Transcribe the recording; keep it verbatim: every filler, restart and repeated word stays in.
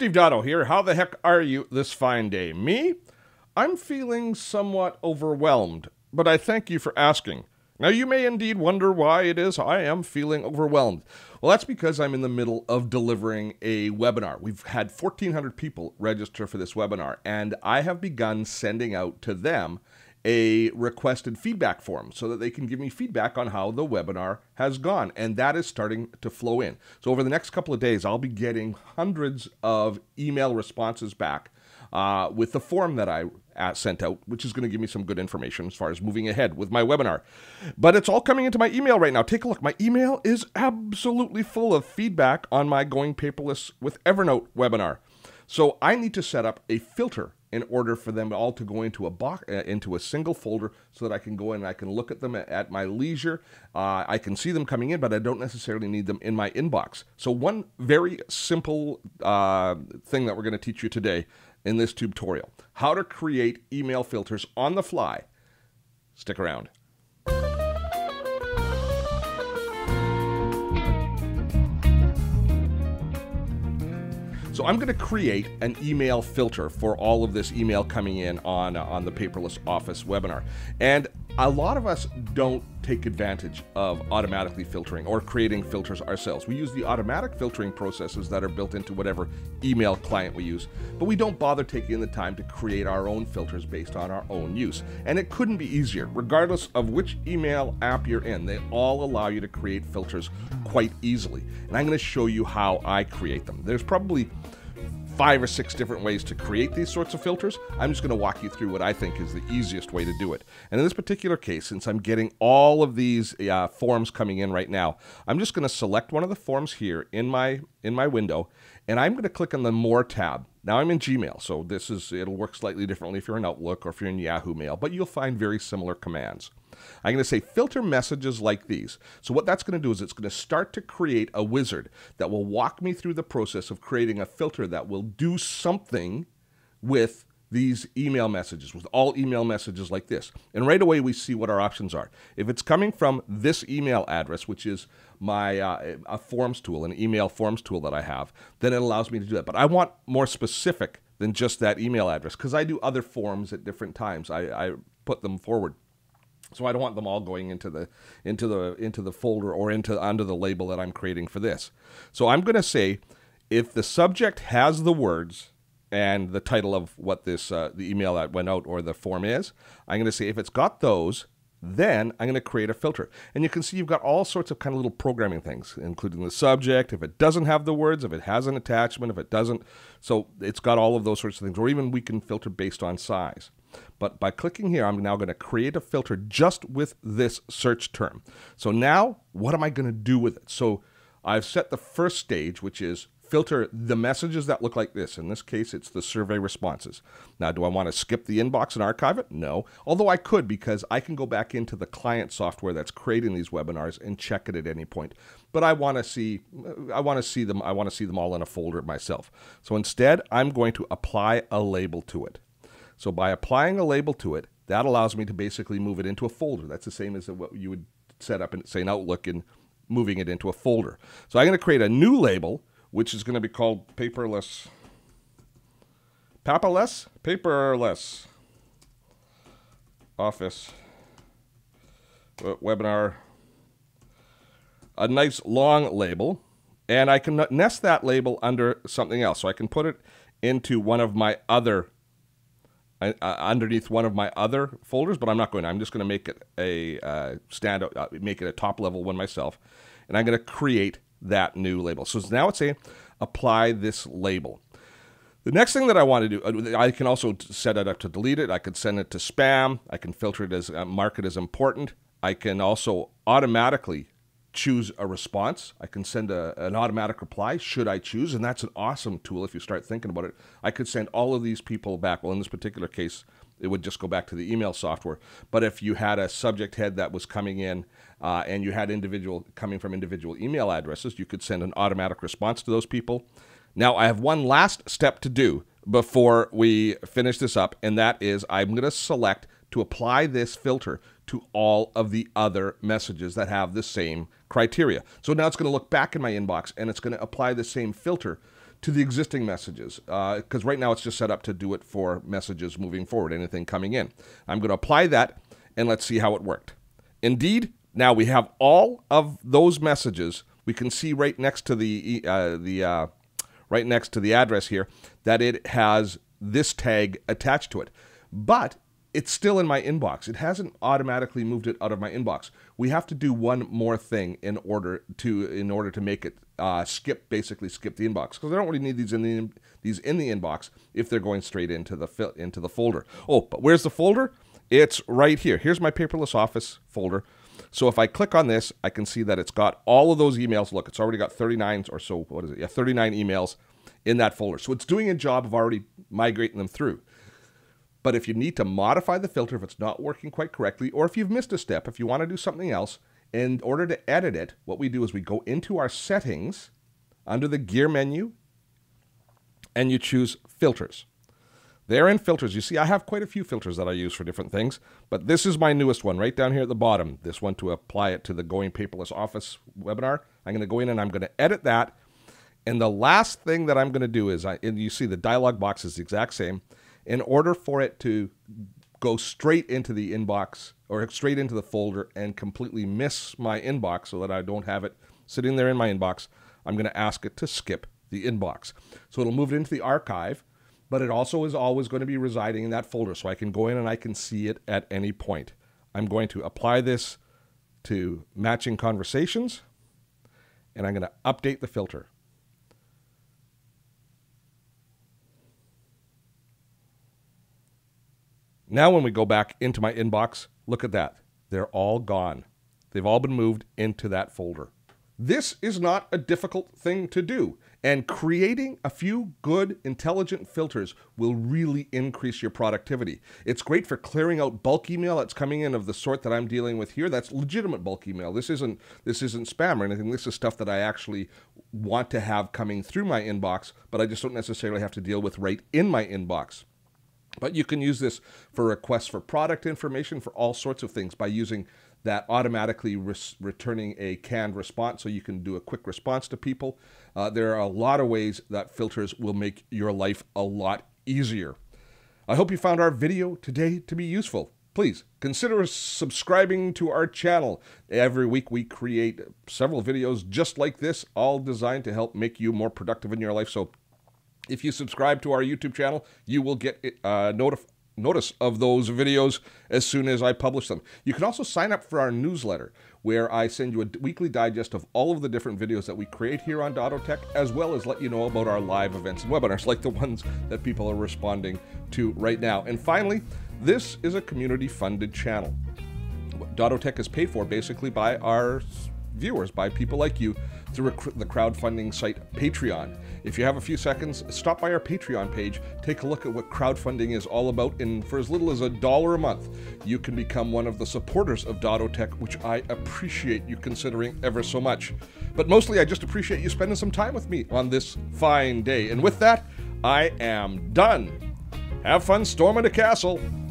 Steve Dotto here. How the heck are you this fine day? Me? I'm feeling somewhat overwhelmed, but I thank you for asking. Now, you may indeed wonder why it is I am feeling overwhelmed. Well, that's because I'm in the middle of delivering a webinar. We've had fourteen hundred people register for this webinar, and I have begun sending out to them a requested feedback form so that they can give me feedback on how the webinar has gone, and that is starting to flow in. So over the next couple of days, I'll be getting hundreds of email responses back uh, with the form that I uh, sent out, which is going to give me some good information as far as moving ahead with my webinar. But it's all coming into my email right now. Take a look. My email is absolutely full of feedback on my Going Paperless with Evernote webinar. So I need to set up a filter in order for them all to go into a box, uh, into a single folder, so that I can go in and I can look at them at, at my leisure. Uh, I can see them coming in, but I don't necessarily need them in my inbox. So one very simple uh, thing that we're going to teach you today in this tutorial: how to create email filters on the fly. Stick around. So I'm going to create an email filter for all of this email coming in on, uh, on the Paperless Office webinar. And a lot of us don't take advantage of automatically filtering or creating filters ourselves. We use the automatic filtering processes that are built into whatever email client we use, but we don't bother taking the time to create our own filters based on our own use. And it couldn't be easier. Regardless of which email app you're in, they all allow you to create filters quite easily. And I'm going to show you how I create them. There's probably five or six different ways to create these sorts of filters. I'm just going to walk you through what I think is the easiest way to do it. And in this particular case, since I'm getting all of these uh, forms coming in right now, I'm just going to select one of the forms here in my in my window, and I'm going to click on the More tab. Now I'm in Gmail, so this is it'll work slightly differently if you're in Outlook or if you're in Yahoo Mail, but you'll find very similar commands. I'm going to say filter messages like these. So what that's going to do is it's going to start to create a wizard that will walk me through the process of creating a filter that will do something with these email messages, with all email messages like this. And right away we see what our options are. If it's coming from this email address, which is my uh, a forms tool, an email forms tool that I have, then it allows me to do that. But I want more specific than just that email address, because I do other forms at different times. I, I put them forward. So I don't want them all going into the into the into the folder or into under the label that I'm creating for this. So I'm going to say, if the subject has the words and the title of what this uh, the email that went out or the form is, I'm going to say if it's got those, then I'm going to create a filter. And you can see you've got all sorts of kind of little programming things, including the subject, if it doesn't have the words, if it has an attachment, if it doesn't. So it's got all of those sorts of things. Or even we can filter based on size. But by clicking here, I'm now going to create a filter just with this search term. So now, what am I going to do with it? So I've set the first stage, which is filter the messages that look like this. In this case, it's the survey responses. Now, do I want to skip the inbox and archive it? No. Although I could, because I can go back into the client software that's creating these webinars and check it at any point. But I want to see, I want to see them, I want to see them all in a folder myself. So instead, I'm going to apply a label to it. So by applying a label to it, that allows me to basically move it into a folder. That's the same as what you would set up in, say, an Outlook and moving it into a folder. So I'm going to create a new label, which is going to be called Paperless, Paperless, Paperless Office Webinar. A nice long label, and I can nest that label under something else. So I can put it into one of my other Uh, underneath one of my other folders, but I'm not going to. I'm just going to make it a uh, stand, uh, make it a top level one myself, and I'm going to create that new label. So now it's saying apply this label. The next thing that I want to do, I can also set it up to delete it. I could send it to spam. I can filter it as uh, mark it as important. I can also automatically choose a response. I can send a, an automatic reply should I choose, and that's an awesome tool if you start thinking about it. I could send all of these people back. Well, in this particular case, it would just go back to the email software. But if you had a subject head that was coming in uh, and you had individual coming from individual email addresses, you could send an automatic response to those people. Now, I have one last step to do before we finish this up, and that is I'm going to select to apply this filter to all of the other messages that have the same criteria. So now it's going to look back in my inbox and it's going to apply the same filter to the existing messages, because uh, right now it's just set up to do it for messages moving forward, anything coming in. I'm going to apply that, and let's see how it worked. Indeed, now we have all of those messages. We can see right next to the uh, the uh, right next to the address here that it has this tag attached to it, but it's still in my inbox. It hasn't automatically moved it out of my inbox. We have to do one more thing in order to in order to make it uh, skip, basically skip the inbox, because I don't really need these in the these in the inbox if they're going straight into the into the folder. Oh, but where's the folder? It's right here. Here's my Paperless Office folder. So if I click on this, I can see that it's got all of those emails. Look, it's already got thirty-nine or so. What is it? Yeah, thirty-nine emails in that folder. So it's doing a job of already migrating them through. But if you need to modify the filter, if it's not working quite correctly, or if you've missed a step, if you want to do something else, in order to edit it, what we do is we go into our settings under the gear menu, and you choose filters. There in filters, you see I have quite a few filters that I use for different things, but this is my newest one right down here at the bottom. This one to apply it to the Going Paperless Office webinar. I'm going to go in and I'm going to edit that. And the last thing that I'm going to do is, I, and you see the dialog box is the exact same. In order for it to go straight into the inbox or straight into the folder and completely miss my inbox so that I don't have it sitting there in my inbox, I'm going to ask it to skip the inbox. So it'll move it into the archive, but it also is always going to be residing in that folder, so I can go in and I can see it at any point. I'm going to apply this to matching conversations, and I'm going to update the filter. Now when we go back into my inbox, look at that. They're all gone. They've all been moved into that folder. This is not a difficult thing to do, and creating a few good, intelligent filters will really increase your productivity. It's great for clearing out bulk email that's coming in of the sort that I'm dealing with here. That's legitimate bulk email. This isn't, this isn't spam or anything. This is stuff that I actually want to have coming through my inbox, but I just don't necessarily have to deal with right in my inbox. But you can use this for requests for product information, for all sorts of things, by using that automatically res returning a canned response, so you can do a quick response to people. Uh, there are a lot of ways that filters will make your life a lot easier. I hope you found our video today to be useful. Please consider subscribing to our channel. Every week we create several videos just like this, all designed to help make you more productive in your life. So if you subscribe to our YouTube channel, you will get uh, notif notice of those videos as soon as I publish them. You can also sign up for our newsletter, where I send you a weekly digest of all of the different videos that we create here on Dotto Tech, as well as let you know about our live events and webinars, like the ones that people are responding to right now. And finally, this is a community-funded channel. Dotto Tech is paid for basically by our viewers, by people like you, through the crowdfunding site Patreon. If you have a few seconds, stop by our Patreon page, take a look at what crowdfunding is all about, and for as little as a dollar a month, you can become one of the supporters of Dotto Tech, which I appreciate you considering ever so much. But mostly, I just appreciate you spending some time with me on this fine day. And with that, I am done. Have fun storming the castle.